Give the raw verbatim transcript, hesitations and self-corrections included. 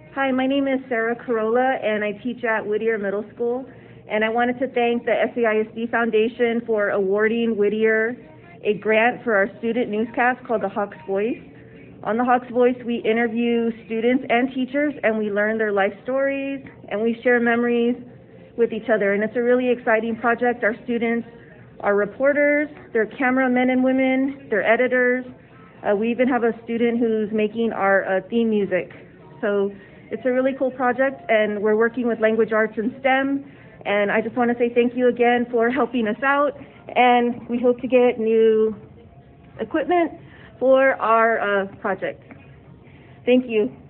Hi, my name is Sarah Carrola, and I teach at Whittier Middle School. And I wanted to thank the S A I S D Foundation for awarding Whittier a grant for our student newscast called The Hawk's Voice. On The Hawk's Voice, we interview students and teachers, and we learn their life stories, and we share memories with each other. And it's a really exciting project. Our students are reporters, they're cameramen and women, they're editors. Uh, we even have a student who's making our uh, theme music. So it's a really cool project, and we're working with language arts and STEM. And I just want to say thank you again for helping us out, and we hope to get new equipment for our uh, project. Thank you.